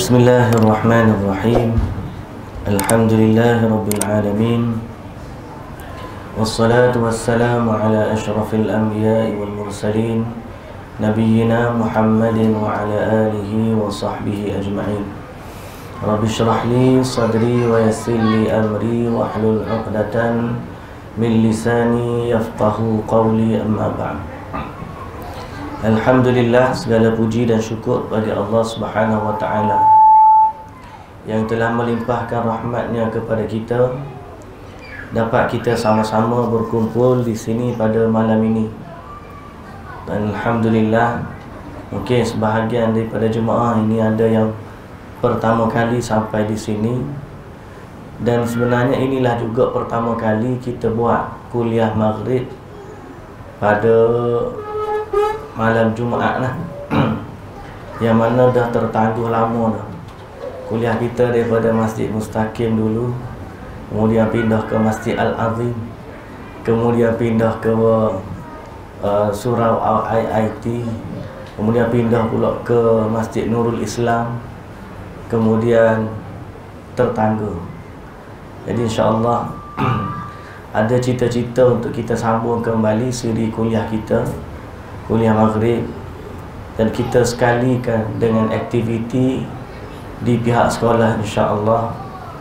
Bismillahirrahmanirrahim. Alhamdulillahirabbil alamin. Wassalatu wassalamu ala asyrafil anbiya'i wal mursalin nabiyyina Muhammadin wa ala alihi wa sahbihi ajma'in. Rabbi shrah li sadri wa yassir li amri wa hlul 'uqdatan min lisani yafqahu qawli, amma ba'd. Alhamdulillah, segala puji dan syukur bagi Allah Subhanahu wa ta'ala yang telah melimpahkan rahmatnya kepada kita, dapat kita sama-sama berkumpul di sini pada malam ini. Dan alhamdulillah, mungkin sebahagian daripada jemaah ini ada yang pertama kali sampai di sini. Dan sebenarnya inilah juga pertama kali kita buat kuliah maghrib pada malam Jumaat lah. Yang mana dah tertangguh lama dah. Kuliah kita daripada Masjid Mustaqim dulu, kemudian pindah ke Masjid Al-Azim, kemudian pindah ke Surau IIT, kemudian pindah pula ke Masjid Nurul Islam, kemudian tertangguh. Jadi insya-Allah ada cita-cita untuk kita sambung kembali siri kuliah kita, kuliah maghrib, dan kita sekalikan dengan aktiviti di pihak sekolah insya-Allah,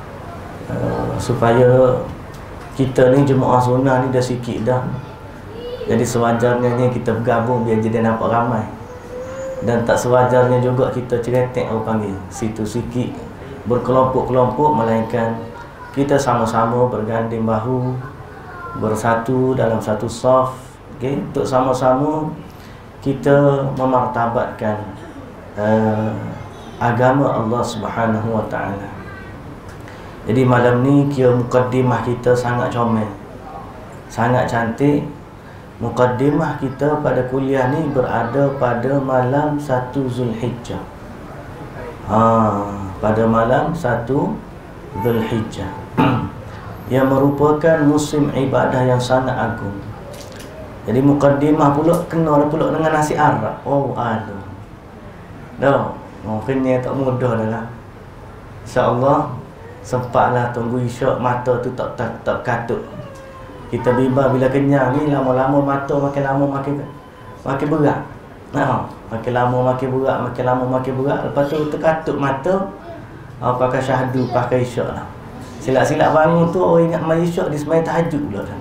supaya kita ni jemaah sunnah ni dah sikit dah. Jadi sewajarnya ni kita bergabung biar jadi nampak ramai. Dan tak sewajarnya juga kita ceretek orang panggil situ sikit berkelompok-kelompok, melainkan kita sama-sama berganding bahu, bersatu dalam satu saf, okey, untuk sama-sama kita memartabatkan agama Allah Subhanahu wa ta'ala. Jadi malam ni kira mukaddimah kita sangat comel, sangat cantik. Mukaddimah kita pada kuliah ni berada pada malam 1 Zulhijjah. Pada malam 1 Zulhijjah yang merupakan musim ibadah yang sangat agung. Jadi mukaddimah pula kena pula dengan nasi Arab. Oh, aduh. Dah, mungkinnya tak mudah dah lah. InsyaAllah sempatlah tunggu isyak, mata tu tak katut. Kita bimbang bila kenyang ni, lama-lama mata makin lama makin berat. Makin lama makin berat, makin lama makin berat. Lepas tu terkatut mata, pakai syahdu, pakai isyak lah. Silap-silap bangun tu orang ingat mai isyak, dia sembahyang tahajud pula dah.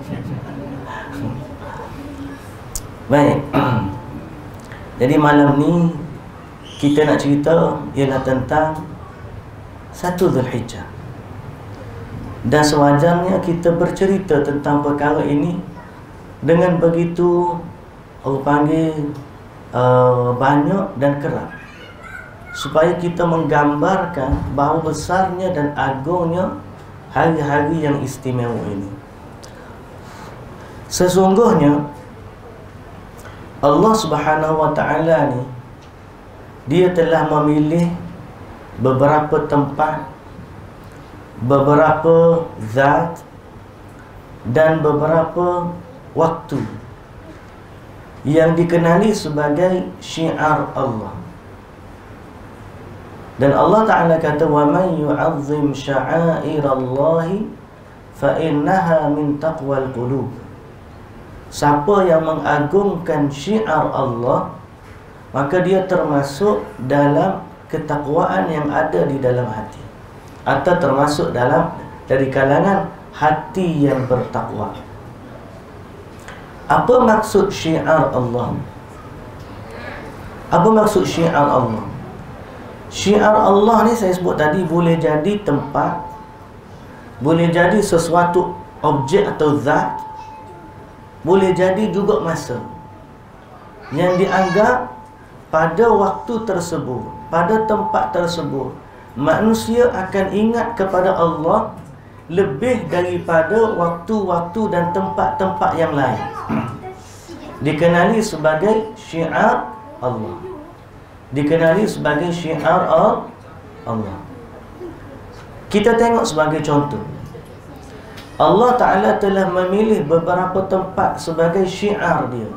Baik. Jadi malam ni kita nak cerita ialah tentang 1 Zulhijjah. Dan sewajarnya kita bercerita tentang perkara ini dengan begitu orang panggil banyak dan kerap, supaya kita menggambarkan bahawa besarnya dan agungnya hari-hari yang istimewa ini. Sesungguhnya Allah Subhanahu wa ta'ala ni, dia telah memilih beberapa tempat, beberapa zat, dan beberapa waktu yang dikenali sebagai syiar Allah. Dan Allah Ta'ala kata, وَمَنْ يُعَظِّمْ شَعَائِرَ اللَّهِ فَإِنَّهَا مِنْ تَقْوَى الْقُلُوبِ. Siapa yang mengagungkan syiar Allah, maka dia termasuk dalam ketakwaan yang ada di dalam hati, atau termasuk dari kalangan hati yang bertakwa. Apa maksud syiar Allah? Apa maksud syiar Allah? Syiar Allah ni saya sebut tadi boleh jadi tempat, boleh jadi sesuatu objek atau zat, boleh jadi juga masa yang dianggap pada waktu tersebut, pada tempat tersebut, manusia akan ingat kepada Allah lebih daripada waktu-waktu dan tempat-tempat yang lain. Dikenali sebagai syiar Allah. Dikenali sebagai syiar Allah. Kita tengok sebagai contoh, Allah Ta'ala telah memilih beberapa tempat sebagai syiar dia.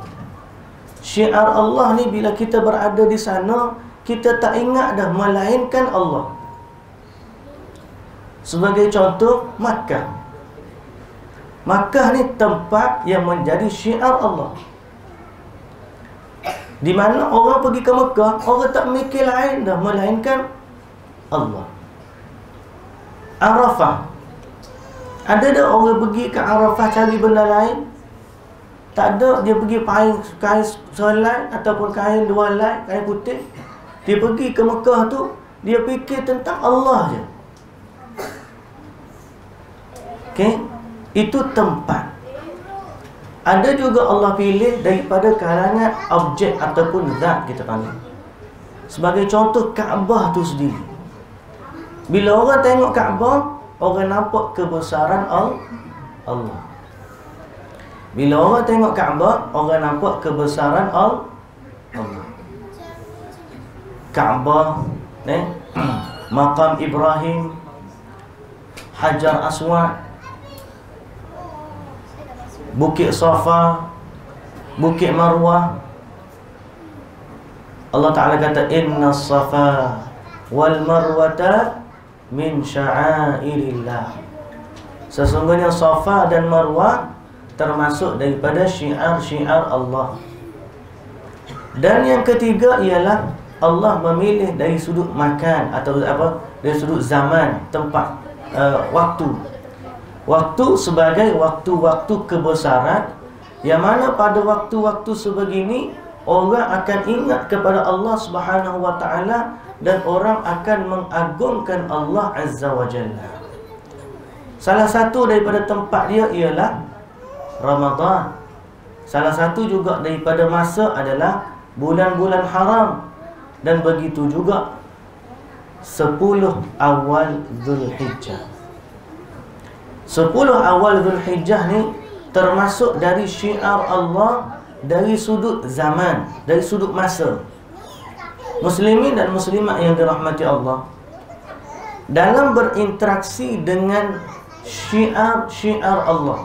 Syiar Allah ni bila kita berada di sana, kita tak ingat dah melainkan Allah. Sebagai contoh, Makkah. Makkah ni tempat yang menjadi syiar Allah, di mana orang pergi ke Mekah, orang tak mikir lain dah melainkan Allah. Arafah, ada dah orang pergi ke Arafah cari benda lain? Tak ada. Dia pergi kain selai ataupun kain dua helai, kain putih. Dia pergi ke Mekah tu, dia fikir tentang Allah je. Okey, itu tempat. Ada juga Allah pilih daripada kalangan objek ataupun zat, kita panggil. Sebagai contoh, Kaabah tu sendiri. Bila orang tengok Kaabah, orang nampak kebesaran Allah. Bila orang tengok Kaabah, orang nampak kebesaran Allah. Kaabah, Maqam Ibrahim, Hajar Aswad, Bukit Safa, Bukit Marwah. Allah Ta'ala kata, Inna Safa wal Marwata min sya'airillah. Sesungguhnya Safa dan Marwah termasuk daripada syiar-syiar Allah. Dan yang ketiga ialah Allah memilih dari sudut makan atau dari sudut zaman, tempat, waktu. Waktu sebagai waktu-waktu kebesaran, yang mana pada waktu-waktu sebegini orang akan ingat kepada Allah Subhanahu wa taala dan orang akan mengagungkan Allah Azza wa Jalla. Salah satu daripada tempat dia ialah Ramadan. Salah satu juga daripada masa adalah bulan-bulan haram. Dan begitu juga 10 awal Zulhijjah. 10 awal Zulhijjah ni termasuk dari syiar Allah dari sudut zaman, dari sudut masa. Muslimin dan muslimat yang dirahmati Allah, dalam berinteraksi dengan syiar-syiar Allah,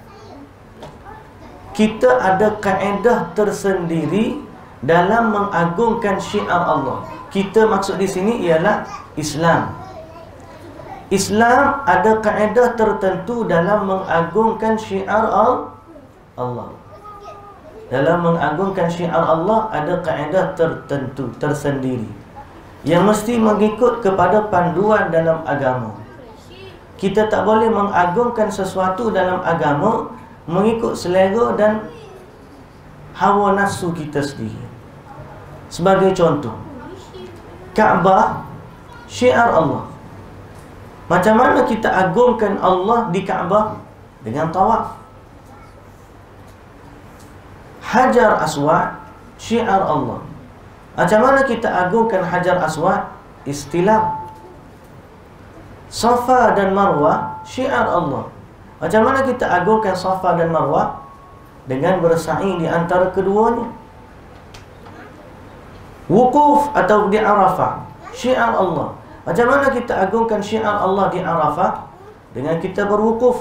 kita ada kaedah tersendiri dalam mengagungkan syiar Allah. Kita maksud di sini ialah Islam. Islam ada kaedah tertentu dalam mengagungkan syiar Allah. Dalam mengagungkan syiar Allah ada kaedah tertentu tersendiri yang mesti mengikut kepada panduan dalam agama. Kita tak boleh mengagungkan sesuatu dalam agama mengikut selera dan hawa nafsu kita sendiri. Sebagai contoh, Kaabah syiar Allah. Macam mana kita agungkan Allah di Kaabah? Dengan tawaf. Hajar Aswad syiar Allah. Macam mana kita agungkan Hajar Aswad? Istilam. Safa dan Marwah syiar Allah. Macam mana kita agungkan Safa dan Marwah? Dengan bersa'i di antara keduanya. Wukuf atau di Arafah syiar Allah. Macam mana kita agungkan syiar Allah di Arafah? Dengan kita berwukuf.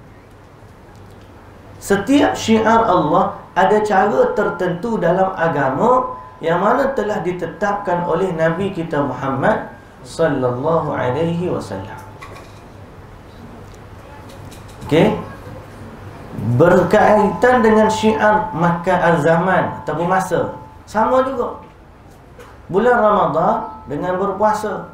Setiap syiar Allah ada cara tertentu dalam agama yang mana telah ditetapkan oleh Nabi kita Muhammad sallallahu alaihi wasallam. Okey. Berkaitan dengan syiar Makkah al-zaman ataupun masa, sama juga. Bulan Ramadan dengan berpuasa.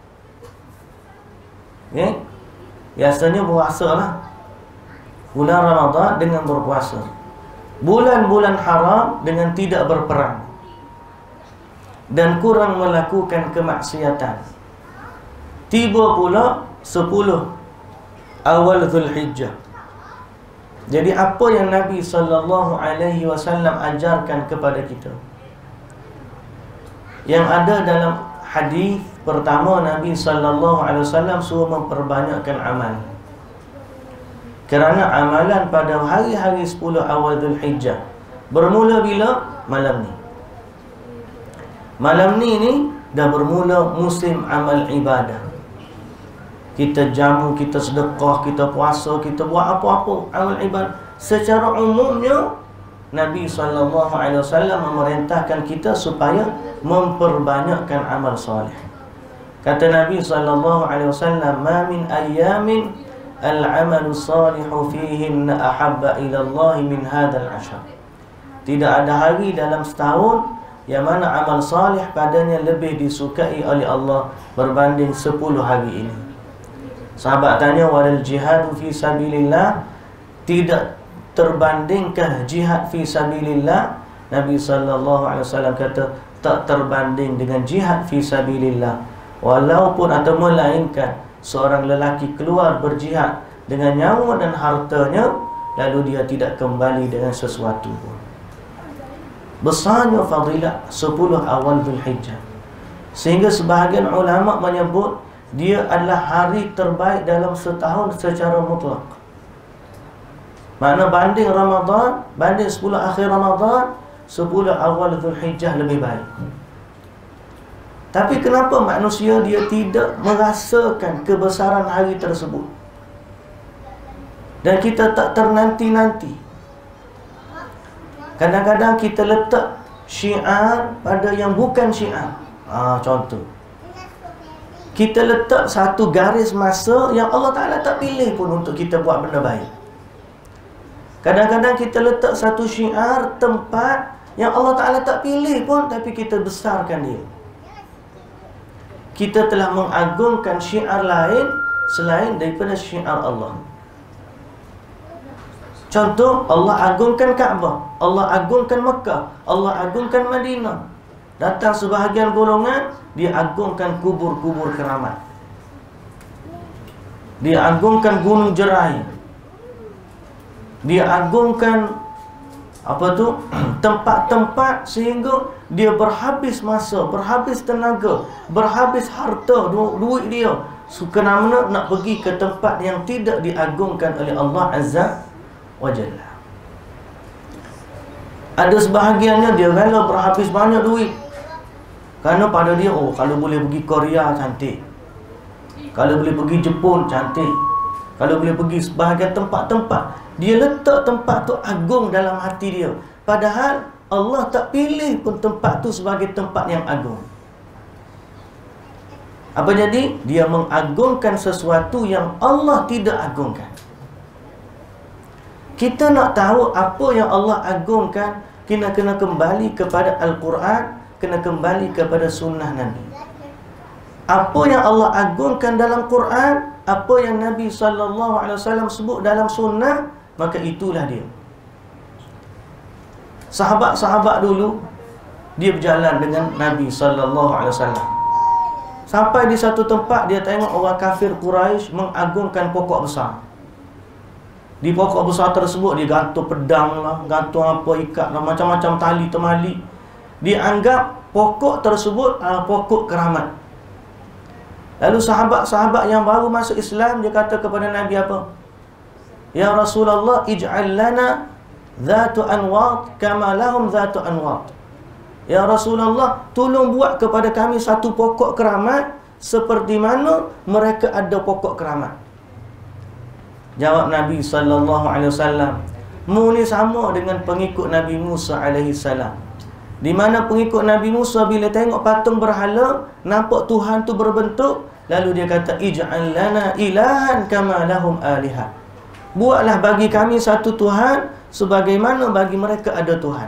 Okay? Biasanya puasa lah. Bulan Ramadan dengan berpuasa. Bulan-bulan haram dengan tidak berperang dan kurang melakukan kemaksiatan. Tiba pula 10 awal Zulhijjah. Jadi apa yang Nabi SAW ajarkan kepada kita? Yang ada dalam hadis pertama, Nabi SAW suruh memperbanyakkan amal. Kerana amalan pada hari-hari 10 awal Zulhijjah bermula bila? Malam ni. Malam ni dah bermula musim amal ibadah. Kita jamu, kita sedekah, kita puasa, kita buat apa-apa amal ibadah. Secara umumnya Nabi SAW memerintahkan kita supaya memperbanyakkan amal soleh. Kata Nabi SAW, "Ma min ayyamin al-amalu salihu fihinna ahabba ila Allah min hadzal ashar." Tidak ada hari dalam setahun yang mana amal salih padanya lebih disukai oleh Allah berbanding 10 hari ini. Sahabat tanya, "Walal jihadu fi sabilillah?" Tidak terbandingkah jihad fi sabilillah? Nabi SAW kata, tak terbanding dengan jihad fi sabilillah. Walaupun atau melainkan seorang lelaki keluar berjihad dengan nyawa dan hartanya, lalu dia tidak kembali dengan sesuatu pun. Besarnya fadilah 10 awal Zulhijjah, sehingga sebahagian ulama menyebut dia adalah hari terbaik dalam setahun secara mutlak. Makna banding Ramadan, banding 10 akhir Ramadan, 10 awal Zulhijjah lebih baik. Tapi kenapa manusia dia tidak merasakan kebesaran hari tersebut? Dan kita tak ternanti-nanti. Kadang-kadang kita letak syiar pada yang bukan syiar. Contoh, kita letak satu garis masa yang Allah Ta'ala tak pilih pun untuk kita buat benda baik. Kadang-kadang kita letak satu syiar tempat yang Allah Ta'ala tak pilih pun, tapi kita besarkan dia. Kita telah mengagungkan syiar lain selain daripada syiar Allah. Contoh, Allah agungkan Kaabah, Allah agungkan Mekah, Allah agungkan Madinah. Datang sebahagian golongan, dia agungkan kubur-kubur keramat, dia agungkan Gunung Jerai, dia agungkan tempat-tempat sehingga dia berhabis masa, berhabis tenaga, berhabis harta, duit dia, kerana nak pergi ke tempat yang tidak diagungkan oleh Allah Azza wa Jalla. Ada sebahagiannya dia rela berhabis banyak duit kerana pada dia, kalau boleh pergi Korea cantik, kalau boleh pergi Jepun cantik, kalau boleh pergi sebahagian tempat-tempat, dia letak tempat tu agung dalam hati dia. Padahal Allah tak pilih pun tempat tu sebagai tempat yang agung. Apa jadi? Dia mengagungkan sesuatu yang Allah tidak agungkan. Kita nak tahu apa yang Allah agungkan, kena kembali kepada Al-Quran, kena kembali kepada sunnah Nabi. Apa yang Allah agungkan dalam Quran, apa yang Nabi SAW sebut dalam sunnah, maka itulah dia. Sahabat-sahabat dulu, dia berjalan dengan Nabi SAW. Sampai di satu tempat, dia tengok orang kafir Quraisy mengagungkan pokok besar. Di pokok besar tersebut, dia gantung pedang lah, gantung apa, ikat lah, macam-macam tali temali. Dia anggap pokok tersebut pokok keramat. Lalu sahabat-sahabat yang baru masuk Islam, dia kata kepada Nabi apa? "Ya Rasulullah, ij'al lana dhatu anwat kama lahum dhatu anwat." Ya Rasulullah, tolong buat kepada kami satu pokok keramat seperti mana mereka ada pokok keramat. Jawab Nabi SAW, "Mu ni sama dengan pengikut Nabi Musa alaihissalam. Di mana pengikut Nabi Musa bila tengok patung berhala, nampak Tuhan tu berbentuk, lalu dia kata, ij'al lana ilahan kama lahum aliha." Buatlah bagi kami satu Tuhan sebagaimana bagi mereka ada Tuhan.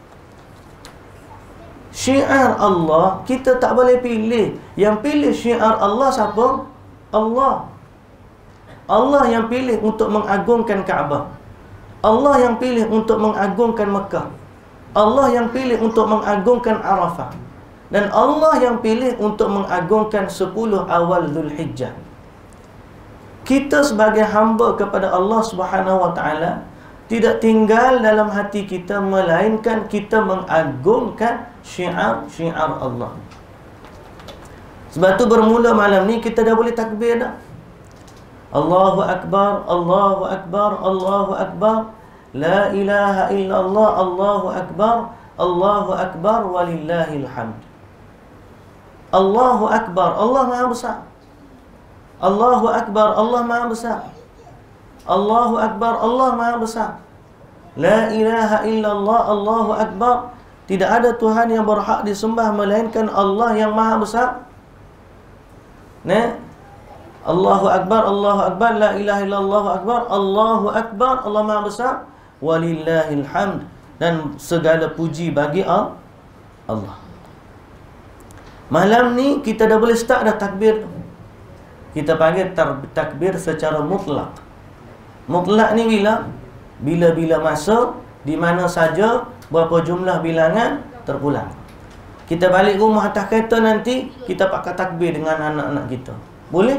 Syiar Allah kita tak boleh pilih. Yang pilih syiar Allah siapa? Allah. Allah yang pilih untuk mengagungkan Kaabah, Allah yang pilih untuk mengagungkan Mekah, Allah yang pilih untuk mengagungkan Arafah, dan Allah yang pilih untuk mengagungkan 10 awal Zulhijjah. Kita sebagai hamba kepada Allah Subhanahu wa Ta'ala tidak tinggal dalam hati kita, melainkan kita mengagungkan syiar-syiar Allah. Sebab tu bermula malam ni kita dah boleh takbir dah. Allahu Akbar, Allahu Akbar, Allahu Akbar, La ilaha illallah, Allahu Akbar, Allahu Akbar, walillahil hamd. Allahu Akbar, Allah Maha Besar. Allahu Akbar, Allah Maha Besar. Allahu Akbar, Allah Maha Besar. La ilaha illallah, Allahu Akbar. Tidak ada Tuhan yang berhak disembah melainkan Allah yang Maha Besar. Allahu Akbar, Allahu Akbar, la ilaha illallah akbar, Allahu Akbar, Allah Maha Besar, walillahil hamd, dan segala puji bagi Allah. Malam ni kita dah boleh start dah takbir. Kita panggil takbir secara mutlak. Mutlak ni bila masa, di mana saja, berapa jumlah bilangan, terpulang. Kita balik rumah atas kereta nanti, kita pakai takbir dengan anak-anak kita. Boleh?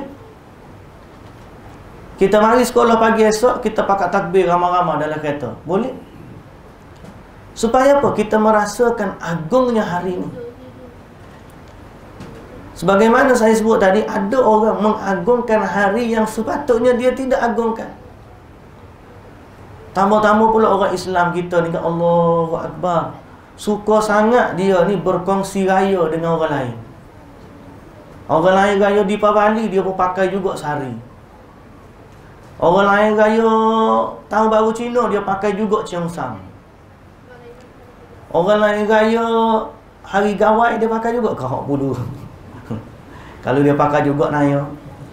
Kita mari sekolah pagi esok, kita pakai takbir ramai-ramai dalam kereta. Boleh? Supaya apa? Kita merasakan agungnya hari ini. Sebagaimana saya sebut tadi, ada orang mengagungkan hari yang sepatutnya dia tidak agungkan. Tambah-tambah pula orang Islam kita ni, Allahu Akbar, suka sangat dia ni berkongsi raya dengan orang lain. Orang lain raya di Pabali, dia pun pakai juga sehari. Orang lain raya Tahun Baru Cina, dia pakai juga Cheongsam. Orang lain raya Hari Gawai, dia pakai juga kahok bulu. Kalau dia pakai juga naya.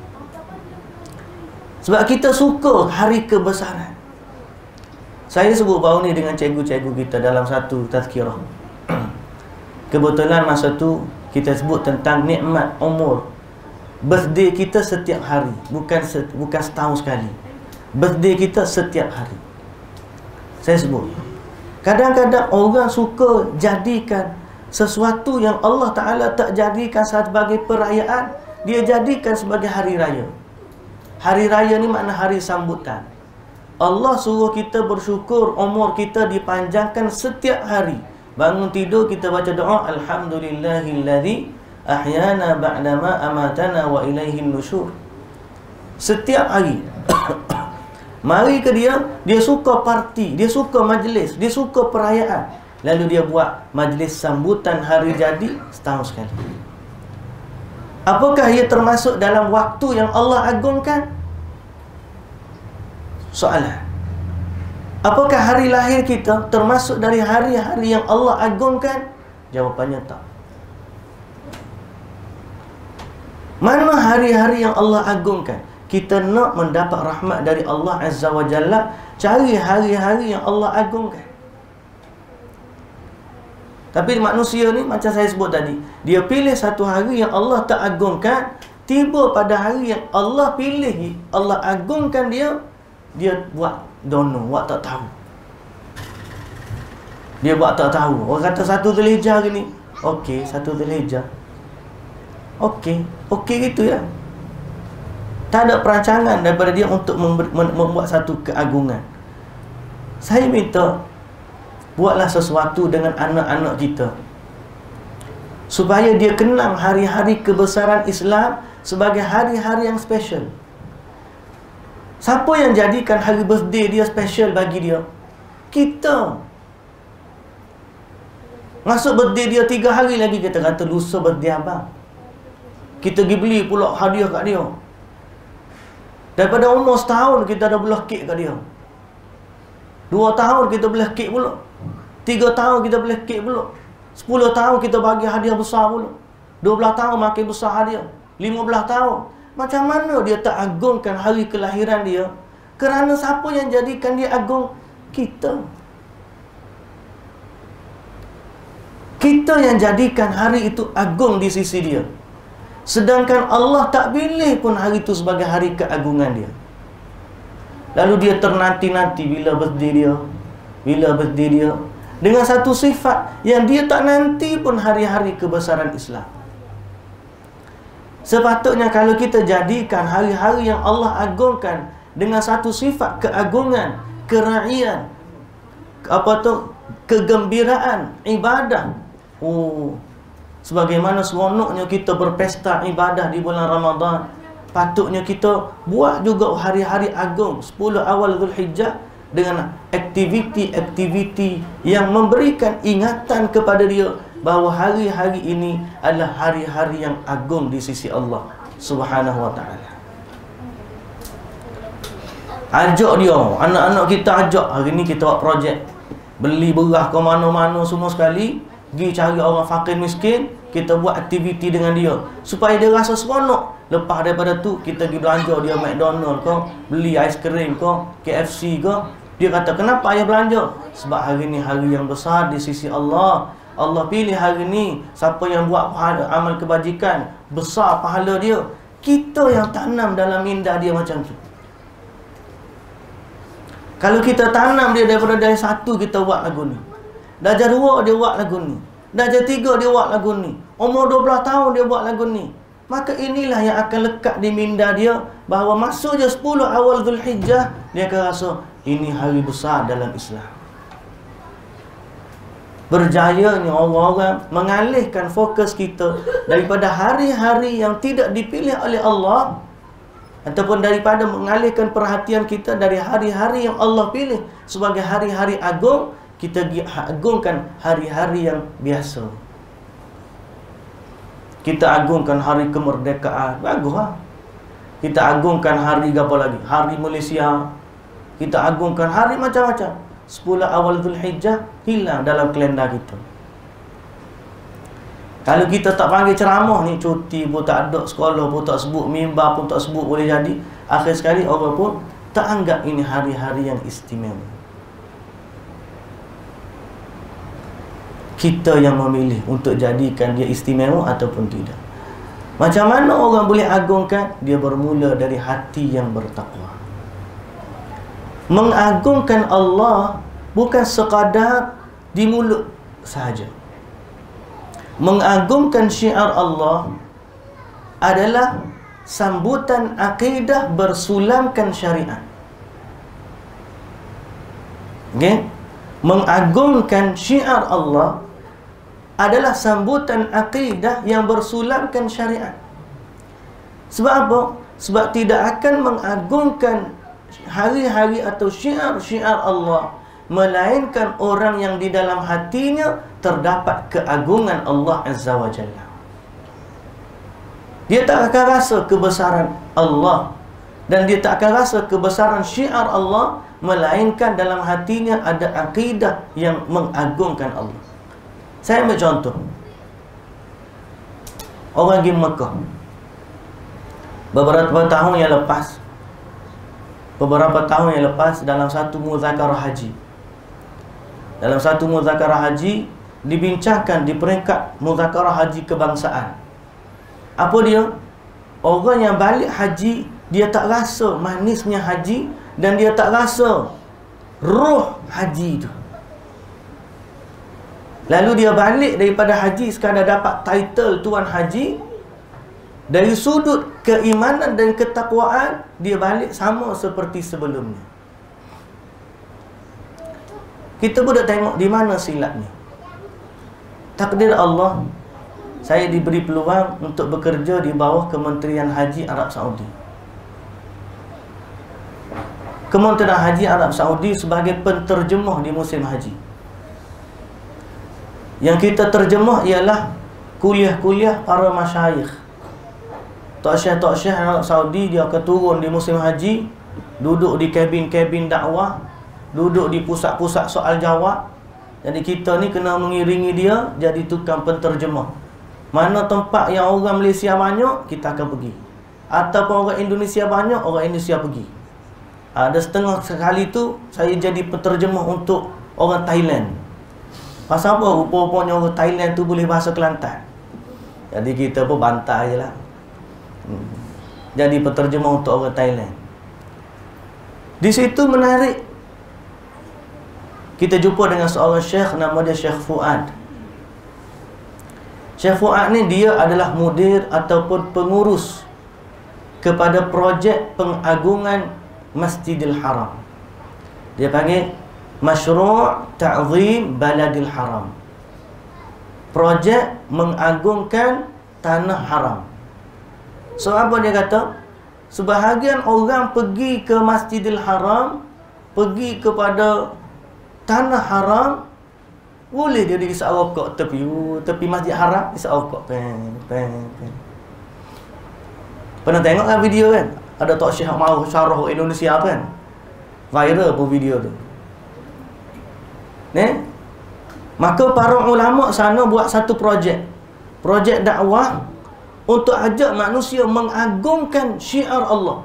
Sebab kita suka hari kebesaran. Saya sebut baru ni dengan cikgu-cikgu kita dalam satu tazkirah. Kebetulan masa tu kita sebut tentang nikmat umur. Birthday kita setiap hari, bukan setahun sekali. Birthday kita setiap hari. Saya sebut, kadang-kadang orang suka jadikan sesuatu yang Allah Ta'ala tak jadikan sebagai perayaan, dia jadikan sebagai hari raya. Hari raya ni makna hari sambutan. Allah suruh kita bersyukur umur kita dipanjangkan setiap hari. Bangun tidur kita baca doa, Alhamdulillahilladzi ahyana ba'dama amatana wa ilaihin nusyur. Setiap hari. Mari ke dia suka parti, dia suka majlis, dia suka perayaan. Lalu dia buat majlis sambutan hari jadi setahun sekali. Apakah ia termasuk dalam waktu yang Allah agungkan? Soalan. Apakah hari lahir kita termasuk dari hari-hari yang Allah agungkan? Jawapannya tak. Mana hari-hari yang Allah agungkan? Kita nak mendapat rahmat dari Allah Azza wa Jalla, cari hari-hari yang Allah agungkan. Tapi manusia ni macam saya sebut tadi, dia pilih satu hari yang Allah tak agungkan, tiba pada hari yang Allah pilih, Allah agungkan dia buat dono, buat tak tahu. Dia buat tak tahu. Orang kata 1 Zulhijjah hari ni, okey, 1 Zulhijjah, okey gitu ya. Tak ada perancangan daripada dia untuk membuat satu keagungan. Saya minta, buatlah sesuatu dengan anak-anak kita, supaya dia kenang hari-hari kebesaran Islam sebagai hari-hari yang special. Siapa yang jadikan hari birthday dia special bagi dia? Kita. Masuk birthday dia 3 hari lagi, kita kata lusa birthday abang. Kita pergi beli pula hadiah kat dia. Daripada umur setahun kita dah belah kek kat dia. 2 tahun kita belah kek pula. 3 tahun kita belah kek pula. 10 tahun kita bagi hadiah besar pula. 12 tahun makin besar hadiah. 15 tahun. Macam mana dia tak agungkan hari kelahiran dia? Kerana siapa yang jadikan dia agung? Kita. Kita yang jadikan hari itu agung di sisi dia. Sedangkan Allah tak pilih pun hari itu sebagai hari keagungan dia. Lalu dia ternanti-nanti bila birthday dia. Dengan satu sifat yang dia tak nanti pun hari-hari kebesaran Islam. Sepatutnya kalau kita jadikan hari-hari yang Allah agungkan dengan satu sifat keagungan, keraian, kegembiraan, ibadah. Sebagaimana seronoknya kita berpesta ibadah di bulan Ramadan, patutnya kita buat juga hari-hari agung 10 awal Zulhijjah dengan aktiviti-aktiviti yang memberikan ingatan kepada dia bahawa hari-hari ini adalah hari-hari yang agung di sisi Allah Subhanahu wa ta'ala. Ajak dia, anak-anak kita ajak. Hari ni kita buat projek, beli beras ke mana-mana semua sekali, pergi cari orang fakir miskin, kita buat aktiviti dengan dia supaya dia rasa seronok. Lepas daripada tu kita pergi belanja dia McDonald ke, beli aiskrim ke, KFC ke. Dia kata, kenapa ayah belanja? Sebab hari ni hari yang besar di sisi Allah. Allah pilih hari ni siapa yang buat amal kebajikan, besar pahala dia. Kita yang tanam dalam minda dia macam tu. Kalau kita tanam dia daripada dari 1 kita buat lagu ni, darjah 2 dia buat lagu ni, darjah 3 dia buat lagu ni, umur 12 tahun dia buat lagu ni, maka inilah yang akan lekat di minda dia, bahawa masuk je 10 awal Zulhijjah, dia akan rasa ini hari besar dalam Islam. Berjayanya orang-orang mengalihkan fokus kita daripada hari-hari yang tidak dipilih oleh Allah, ataupun daripada mengalihkan perhatian kita dari hari-hari yang Allah pilih sebagai hari-hari agung, kita agungkan hari-hari yang biasa. Kita agungkan hari kemerdekaan, bagus lah. Kita agungkan hari apa lagi? Hari Malaysia. Kita agungkan hari macam-macam. 10 awal Zulhijjah hilang dalam kalender kita. Kalau kita tak panggil ceramah ni, cuti pun tak ada, sekolah pun tak sebut, mimbar pun tak sebut, boleh jadi akhir sekali orang pun tak anggap ini hari-hari yang istimewa. Kita yang memilih untuk jadikan dia istimewa ataupun tidak. Macam mana orang boleh agungkan? Dia bermula dari hati yang bertakwa. Mengagungkan Allah bukan sekadar di mulut sahaja. Mengagungkan syiar Allah adalah sambutan akidah bersulamkan syariat. Okay? Mengagungkan syiar Allah adalah sambutan akidah yang bersulamkan syariat. Sebab apa? Sebab tidak akan mengagungkan hari-hari atau syiar-syiar Allah melainkan orang yang di dalam hatinya terdapat keagungan Allah Azza wa Jalla. Dia tak akan rasa kebesaran Allah, dan dia tak akan rasa kebesaran syiar Allah melainkan dalam hatinya ada akidah yang mengagungkan Allah. Saya ambil contoh. Orang pergi Mekah beberapa tahun yang lepas, dalam satu muzakarah haji. Dalam satu muzakarah haji dibincangkan di peringkat muzakarah haji kebangsaan. Apa dia? Orang yang balik haji, dia tak rasa manisnya haji, dan dia tak rasa roh haji tu. Lalu dia balik daripada haji sekadar dapat title Tuan Haji. Dari sudut keimanan dan ketakwaan, dia balik sama seperti sebelumnya. Kita pun dah tengok di mana silapnya. Takdir Allah, saya diberi peluang untuk bekerja di bawah Kementerian Haji Arab Saudi. Kementerian Haji Arab Saudi sebagai penterjemah di musim haji. Yang kita terjemah ialah kuliah-kuliah para masyayikh. Tok Syekh Arab Saudi, dia akan turun di musim haji, duduk di kabin-kabin dakwah, duduk di pusat-pusat soal jawab. Jadi kita ni kena mengiringi dia jadi tukang penterjemah. Mana tempat yang orang Malaysia banyak, kita akan pergi. Ataupun orang Indonesia banyak, orang Indonesia pergi. Ada setengah sekali tu saya jadi penterjemah untuk orang Thailand. Pasal apa? Rupa-rupanya orang Thailand tu boleh bahasa Kelantan. Jadi kita pun bantah je lah. Jadi penterjemah untuk orang Thailand. Di situ menarik. Kita jumpa dengan seorang syekh, nama dia Syekh Fuad. Syekh Fuad ni dia adalah mudir ataupun pengurus kepada projek pengagungan Masjidil Haram. Dia panggil Masyru' Ta'zim Baladil Haram. Projek mengagungkan tanah haram. So apa dia kata? Sebahagian orang pergi ke Masjidil Haram, pergi kepada tanah haram, boleh dia isap rokok tepi Masjid Haram, isap rokok pen. Pernah tengok kan video kan? Ada Tok Syekh mau syarah Indonesia kan? Viral pun video tu. Maka para ulama sana buat satu projek dakwah untuk ajak manusia mengagungkan syiar Allah.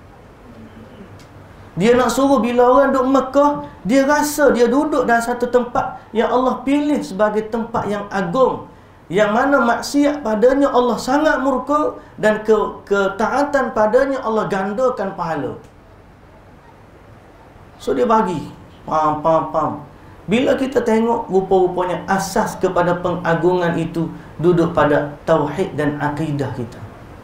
Dia nak suruh bila orang duduk Mekah, dia rasa dia duduk dalam satu tempat yang Allah pilih sebagai tempat yang agung, yang mana maksiat padanya Allah sangat murka, dan ketaatan padanya Allah gandakan pahala. So dia bagi pam. Bila kita tengok, rupa-rupanya asas kepada pengagungan itu duduk pada tauhid dan akidah kita.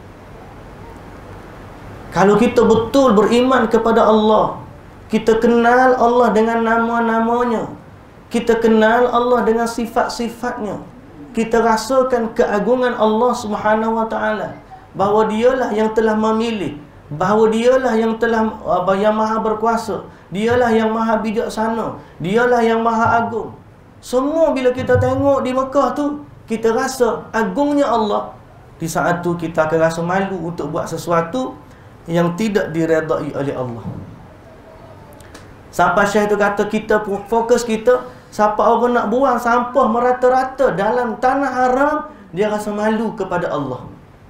Kalau kita betul beriman kepada Allah, kita kenal Allah dengan nama-namanya, kita kenal Allah dengan sifat-sifatnya, kita rasakan keagungan Allah Subhanahu wa taala, bahawa dialah yang telah memilih, bahawa dialah yang telah yang maha berkuasa, dialah yang maha bijaksana, dialah yang maha agung. Semua bila kita tengok di Mekah tu, kita rasa agungnya Allah. Di saat tu kita akan rasa malu untuk buat sesuatu yang tidak diredai oleh Allah. Sampai Syekh tu kata, kita fokus kita, siapa orang nak buang sampah merata-rata dalam tanah haram, dia rasa malu kepada Allah.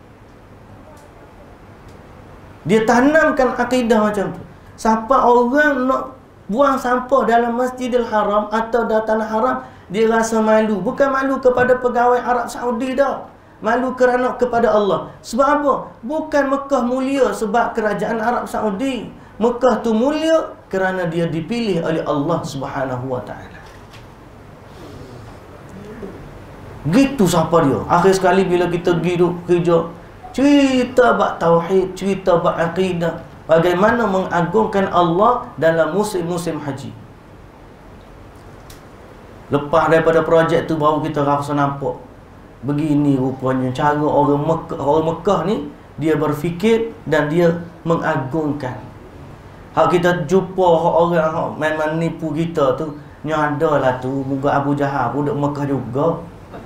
Dia tanamkan akidah macam tu. Siapa orang nak buang sampah dalam Masjidil Haram atau dalam tanah haram, dia rasa malu. Bukan malu kepada pegawai Arab Saudi dah, malu kerana kepada Allah. Sebab apa? Bukan Mekah mulia sebab kerajaan Arab Saudi. Mekah tu mulia kerana dia dipilih oleh Allah Subhanahu wa taala. Gitu siapa dia. Akhir sekali bila kita pergi kerja, cerita bab tauhid, cerita bab akidah, bagaimana mengagungkan Allah dalam musim-musim haji. Lepas daripada projek tu baru kita rasa nampak, begini rupanya cara orang Mekah ni, dia berfikir dan dia mengagungkan. Hak kita jumpa orang hak memang nipu kita tu, nyadalah tu muka Abu Jahal budak Mekah juga.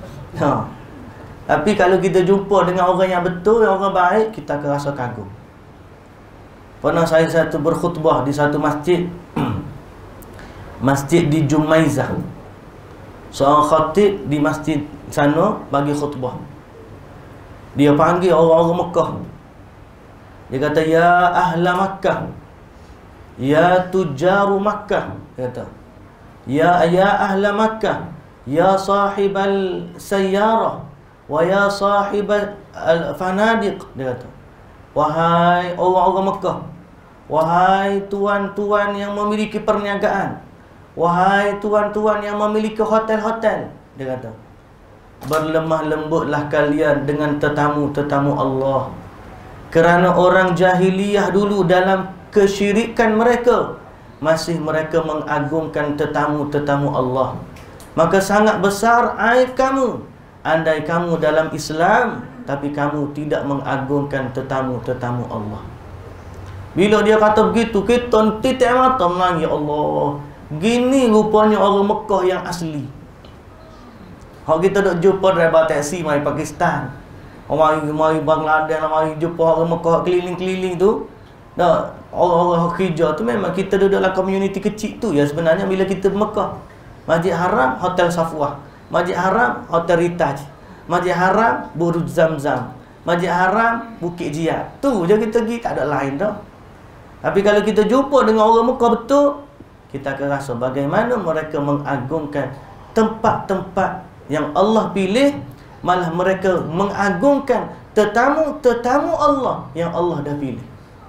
Tapi kalau kita jumpa dengan orang yang betul, yang orang baik, kita akan rasa kagum. Pernah saya satu berkhutbah di satu masjid masjid di Jumaizah. Seorang khatib di masjid sana bagi khutbah. Dia panggil orang-orang Mekah. Dia kata, ya ahla Makkah, ya tujaru Makkah. Dia kata, ya ahla Makkah, ya sahibal sayyarah, wa ya sahibal fanadiq. Dia kata, wahai orang-orang Mekah, wahai tuan-tuan yang memiliki perniagaan, wahai tuan-tuan yang memiliki hotel-hotel. Dia kata, berlemah lembutlah kalian dengan tetamu-tetamu Allah. Kerana orang jahiliyah dulu dalam kesyirikan mereka, masih mereka mengagungkan tetamu-tetamu Allah. Maka sangat besar aib kamu andai kamu dalam Islam tapi kamu tidak mengagungkan tetamu-tetamu Allah. Bila dia kata begitu, kita titik mata menangis, ya Allah, gini rupanya orang Mekah yang asli. Kalau kita duk jumpa driver taksi mari Pakistan, mari Bangladesh, mari jumpa orang Mekah keliling-keliling tu, dah orang-orang hijau tu, memang kita duduk dalam komuniti kecil tu ya sebenarnya. Bila kita Mekah, Masjid Haram Hotel Safwah, Masjid Haram Hotel Ritaj, Masjid Haram Burj Zamzam, Masjid Haram Bukit Jiyad. Tu je kita pergi, tak ada lain dah. Tapi kalau kita jumpa dengan orang Mekah betul, kita akan rasa bagaimana mereka mengagungkan tempat-tempat yang Allah pilih. Malah mereka mengagungkan tetamu-tetamu Allah yang Allah dah pilih.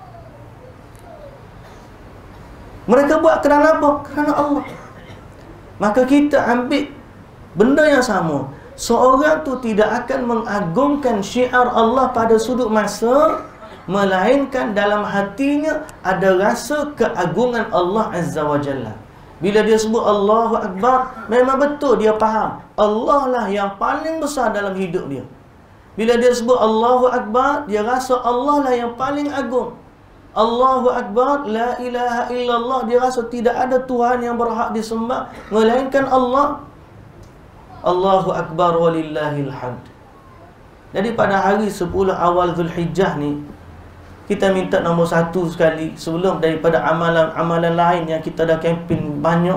Mereka buat kerana apa? Kerana Allah. Maka kita ambil benda yang sama. Seorang tu tidak akan mengagungkan syiar Allah pada sudut masa, melainkan dalam hatinya ada rasa keagungan Allah Azza wa Jalla. Bila dia sebut Allahu Akbar, memang betul dia faham Allah lah yang paling besar dalam hidup dia. Bila dia sebut Allahu Akbar, dia rasa Allah lah yang paling agung. Allahu Akbar, la ilaha illallah, dia rasa tidak ada Tuhan yang berhak disembah melainkan Allah. Allahu Akbar walillahil hamd. Jadi pada hari 10 awal Zulhijjah ni, kita minta nombor satu sekali sebelum daripada amalan-amalan lain yang kita dah kempen banyak,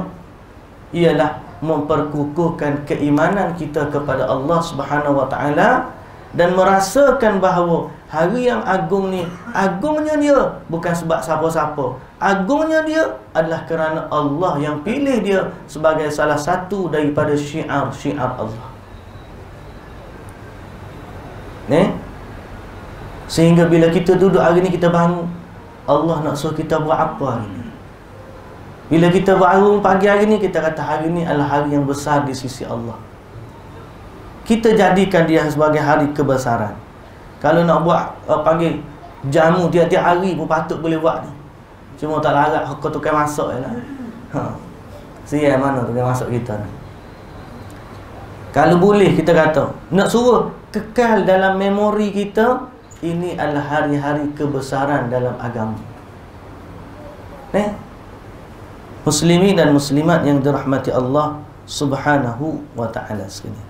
ialah memperkukuhkan keimanan kita kepada Allah Subhanahu wa taala dan merasakan bahawa hari yang agung ni, agungnya dia bukan sebab siapa-siapa. Agungnya dia adalah kerana Allah yang pilih dia sebagai salah satu daripada syiar-syiar Allah. Sehingga bila kita duduk hari ni, kita bangun, Allah nak suruh kita buat apa hari ni. Bila kita bangun pagi hari ni, kita kata hari ni adalah hari yang besar di sisi Allah. Kita jadikan dia sebagai hari kebesaran. Kalau nak buat panggil jamu tiap-tiap hari pun patut boleh buat ni. Cuma tak larat kau tukar masuk je lah. Sial mana tukar masuk kita ni. Kalau boleh kita kata, nak suruh kekal dalam memori kita, ini adalah hari-hari kebesaran dalam agama. Muslimin dan muslimat yang dirahmati Allah Subhanahu wa ta'ala sekalian.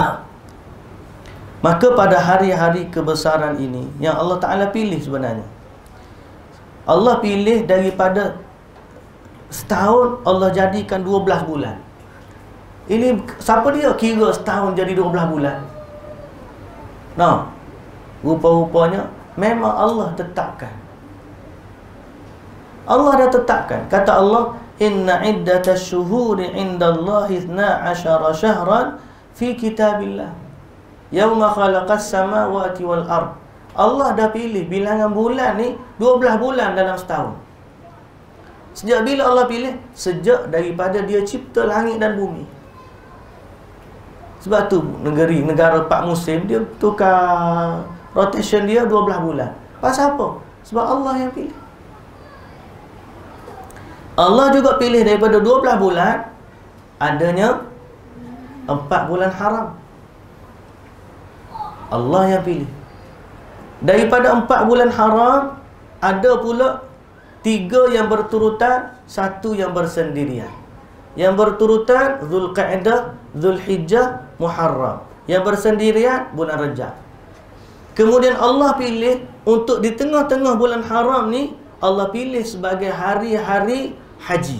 Maka pada hari-hari kebesaran ini yang Allah Ta'ala pilih sebenarnya, Allah pilih daripada setahun, Allah jadikan 12 bulan. Ini siapa dia kira setahun jadi 12 bulan? Nah, rupa-rupanya memang Allah tetapkan. Allah dah tetapkan. Kata Allah, inna iddatash syuhuri indallahi 12 syahran fi kitabillah yauma khalaqas samawati wal ard. Allah dah pilih bilangan bulan ni 12 bulan dalam setahun. Sejak bila Allah pilih? Sejak daripada dia cipta langit dan bumi. Sebab tu negara 4 musim dia tukar rotation dia 12 bulan. Pasal apa? Sebab Allah yang pilih. Allah juga pilih daripada 12 bulan adanya 4 bulan haram. Allah yang pilih. Daripada 4 bulan haram ada pula 3 yang berturutan, 1 yang bersendirian. Yang berturutan Zulqa'dah, Zulhijjah, Muharram. Yang bersendirian bulan Rajab. Kemudian Allah pilih untuk di tengah-tengah bulan haram ni, Allah pilih sebagai hari-hari haji.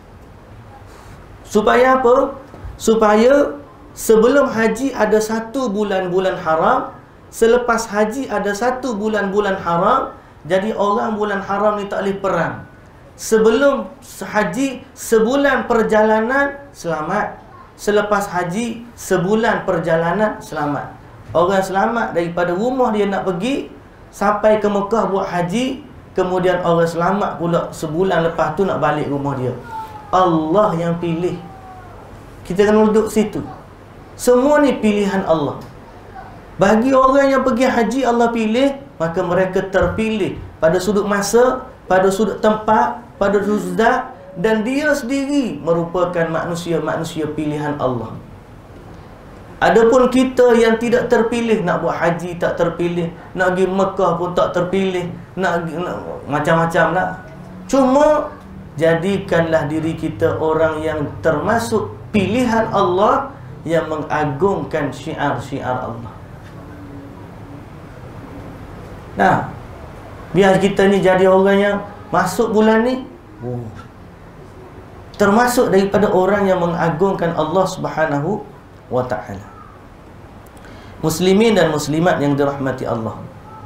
Supaya apa? Supaya sebelum haji ada 1 bulan-bulan haram, selepas haji ada 1 bulan-bulan haram. Jadi orang bulan haram ni tak boleh perang. Sebelum haji sebulan perjalanan selamat, selepas haji sebulan perjalanan selamat. Orang selamat daripada rumah dia nak pergi sampai ke Mekah buat haji, kemudian orang selamat pula sebulan lepas tu nak balik rumah dia. Allah yang pilih. Kita kena duduk situ. Semua ni pilihan Allah. Bagi orang yang pergi haji Allah pilih, maka mereka terpilih pada sudut masa, pada sudut tempat, pada sudut zat, dan dia sendiri merupakan manusia-manusia pilihan Allah. Adapun kita yang tidak terpilih, nak buat haji tak terpilih, nak pergi Mekah pun tak terpilih, nak macam-macam lah. Cuma jadikanlah diri kita orang yang termasuk pilihan Allah yang mengagungkan syiar-syiar Allah. Nah, biar kita ni jadi orang yang masuk bulan ni termasuk daripada orang yang mengagungkan Allah Subhanahu wa ta'ala. Muslimin dan muslimat yang dirahmati Allah,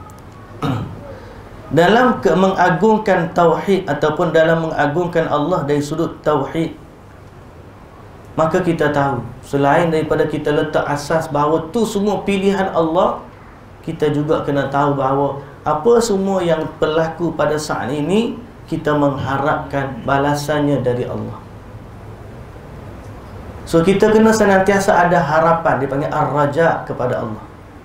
dalam mengagungkan tauhid ataupun dalam mengagungkan Allah dari sudut tauhid, maka kita tahu selain daripada kita letak asas bahawa tu semua pilihan Allah, kita juga kena tahu bahawa apa semua yang berlaku pada saat ini kita mengharapkan balasannya dari Allah. So kita kena senantiasa ada harapan, dipanggil ar-raja kepada Allah.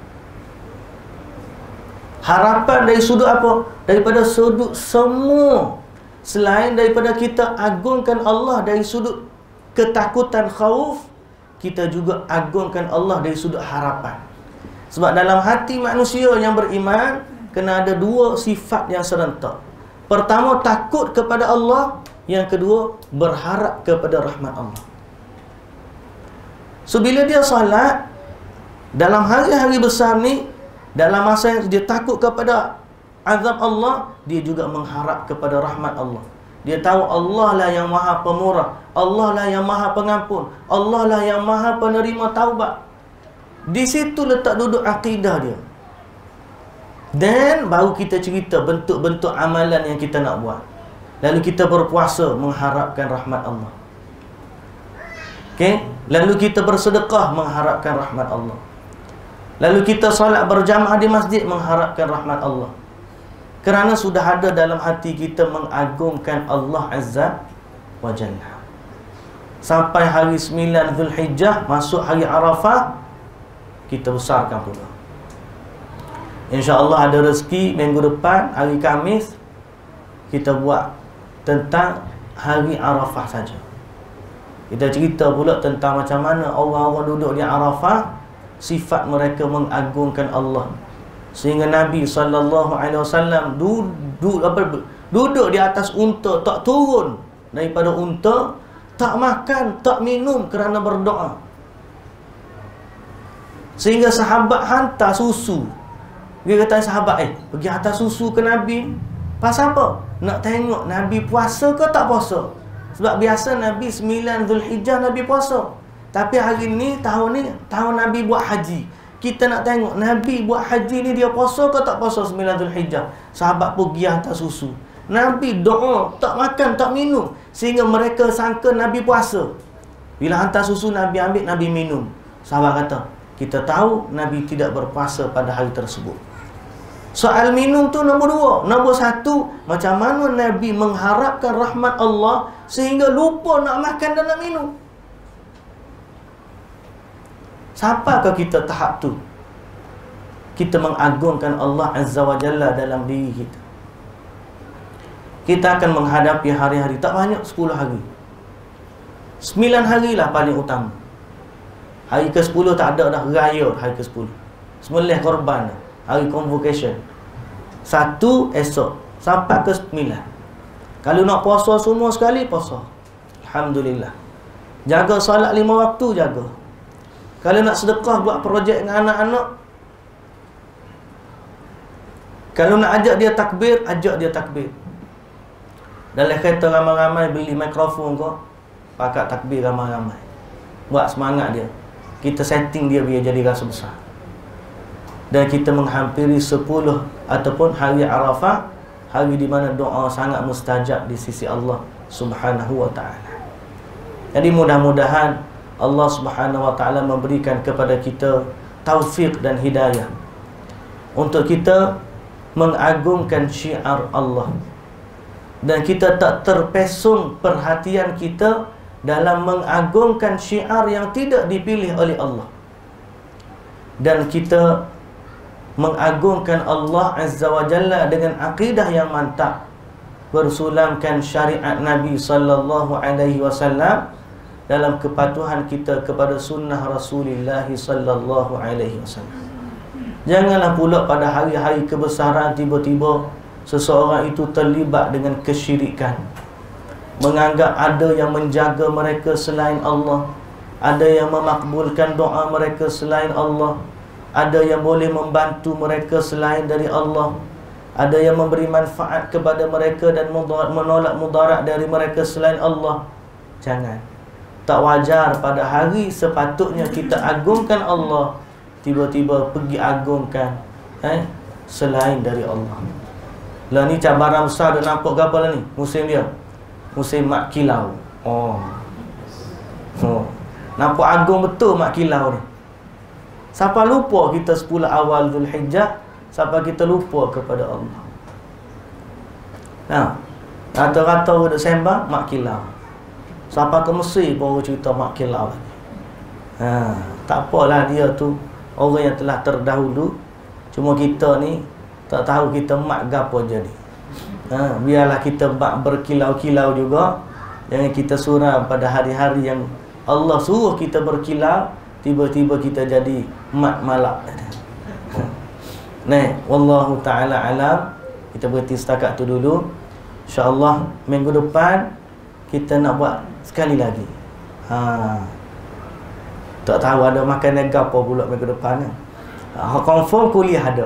Harapan dari sudut apa? Daripada sudut semua. Selain daripada kita agungkan Allah dari sudut ketakutan, khauf, kita juga agungkan Allah dari sudut harapan. Sebab dalam hati manusia yang beriman kena ada 2 sifat yang serentak. Pertama, takut kepada Allah. Yang kedua, berharap kepada rahmat Allah. So bila dia solat dalam hari-hari besar ni, dalam masa yang dia takut kepada azab Allah, dia juga mengharap kepada rahmat Allah. Dia tahu Allah lah yang maha pemurah, Allah lah yang maha pengampun, Allah lah yang maha penerima taubat. Di situ letak duduk akidah dia. Dan baru kita cerita bentuk-bentuk amalan yang kita nak buat. Lalu kita berpuasa mengharapkan rahmat Allah. Okey, lalu kita bersedekah mengharapkan rahmat Allah. Lalu kita solat berjamaah di masjid mengharapkan rahmat Allah. Kerana sudah ada dalam hati kita mengagungkan Allah Azza wa Jalla. Sampai hari 9 Zulhijjah, masuk hari Arafah, kita besarkan pula. InsyaAllah ada rezeki minggu depan, hari Khamis, kita buat tentang hari Arafah saja. Kita cerita pula tentang macam mana orang-orang duduk di Arafah, sifat mereka mengagungkan Allah. Sehingga Nabi SAW duduk di atas unta, tak turun daripada unta, tak makan, tak minum kerana berdoa. Sehingga sahabat hantar susu. Dia kata sahabat, pergi hantar susu ke Nabi. Pasal apa? Nak tengok Nabi puasa ke tak puasa. Sebab biasa Nabi 9 Zulhijjah Nabi puasa. Tapi hari ni, tahun Nabi buat haji. Kita nak tengok Nabi buat haji ni dia puasa ke tak puasa 9 Zulhijjah. Sahabat pergi hantar susu. Nabi doa, tak makan, tak minum. Sehingga mereka sangka Nabi puasa. Bila hantar susu, Nabi ambil, Nabi minum. Sahabat kata, kita tahu Nabi tidak berpuasa pada hari tersebut. Soal minum tu nombor 2. Nombor 1, macam mana Nabi mengharapkan rahmat Allah sehingga lupa nak makan dan nak minum. Siapakah kita tahap tu? Kita mengagungkan Allah Azza wa Jalla dalam diri kita. Kita akan menghadapi hari-hari, tak banyak 10 hari. 9 hari lah paling utama. Hari ke-10 tak ada dah, raya hari ke-10. Sembelih korban, hari convocation. 1 esok sampai ke-9. Kalau nak puasa semua sekali, puasa. Alhamdulillah. Jaga solat 5 waktu, jaga. Kalau nak sedekah, buat projek dengan anak-anak. Kalau nak ajak dia takbir, ajak dia takbir. Dalam kereta ramai-ramai, beli mikrofon kau, pakai takbir ramai-ramai. Buat semangat dia. Kita setting dia biar jadi rasa besar. Dan kita menghampiri 10 ataupun hari Arafah, hari di mana doa sangat mustajab di sisi Allah Subhanahu wa ta'ala. Jadi mudah-mudahan Allah Subhanahu wa ta'ala memberikan kepada kita taufik dan hidayah untuk kita mengagungkan syiar Allah. Dan kita tak terpesong perhatian kita dalam mengagungkan syiar yang tidak dipilih oleh Allah. Dan kita mengagungkan Allah Azza wa Jalla dengan akidah yang mantap, bersulamkan syariat Nabi sallallahu alaihi wasallam dalam kepatuhan kita kepada sunnah Rasulullah sallallahu alaihi wasallam. Janganlah pula pada hari-hari kebesaran tiba-tiba seseorang itu terlibat dengan kesyirikan, menganggap ada yang menjaga mereka selain Allah, ada yang memakbulkan doa mereka selain Allah, ada yang boleh membantu mereka selain dari Allah, ada yang memberi manfaat kepada mereka dan menolak mudarat dari mereka selain Allah. Jangan. Tak wajar pada hari sepatutnya kita agungkan Allah, tiba-tiba pergi agungkan selain dari Allah. Lah ni cabaran besar dah nampak ke apa lah ni? Musim dia, musim mak kilau. Nampak agung betul mak kilau ni. Siapa lupa kita 10 awal Zulhijjah, siapa kita lupa kepada Allah. Rata-rata duk sembang mak kilau. Siapa ke Mesir baru cerita mak kilau lagi. Tak apalah, dia tu orang yang telah terdahulu. Cuma kita ni tak tahu kita mak gapo jadi. Biarlah kita mak berkilau-kilau juga. Jangan kita suram pada hari-hari yang Allah suruh kita berkilau, tiba-tiba kita jadi mat malak. Wallahu ta'ala alam. Kita berhenti setakat tu dulu. InsyaAllah minggu depan kita nak buat sekali lagi. Tak tahu ada makan apa pula minggu depan. Confirm kuliah ada.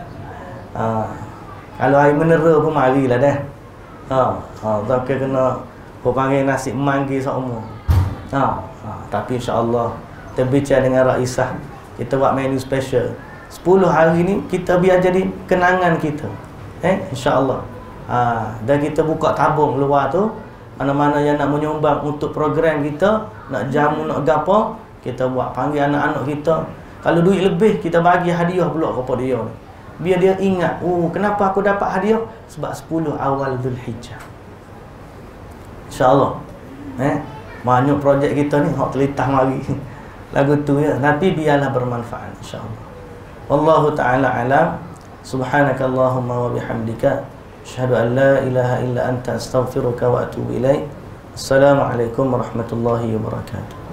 Kalau air menera pun marilah dah. Tak kena kau panggil nasi manggi semua. Tapi insya-Allah kita bincang dengan Raisah, kita buat menu special. 10 hari ni kita biar jadi kenangan kita. InsyaAllah. Dan kita buka tabung luar tu, mana-mana yang nak menyumbang untuk program kita, nak jamu, nak gapo, kita buat panggil anak-anak kita. Kalau duit lebih, kita bagi hadiah pula kepada dia. Biar dia ingat, kenapa aku dapat hadiah? Sebab 10 awal Zulhijjah. InsyaAllah. Banyak projek kita ni hak telitah mari lagu tu ya, tapi biarlah bermanfaat insya-Allah. Wallahu taala alam. Subhanakallahumma wa bihamdika asyhadu an la ilaha illa anta astaghfiruka wa atubu ilaik. Assalamualaikum warahmatullahi wabarakatuh.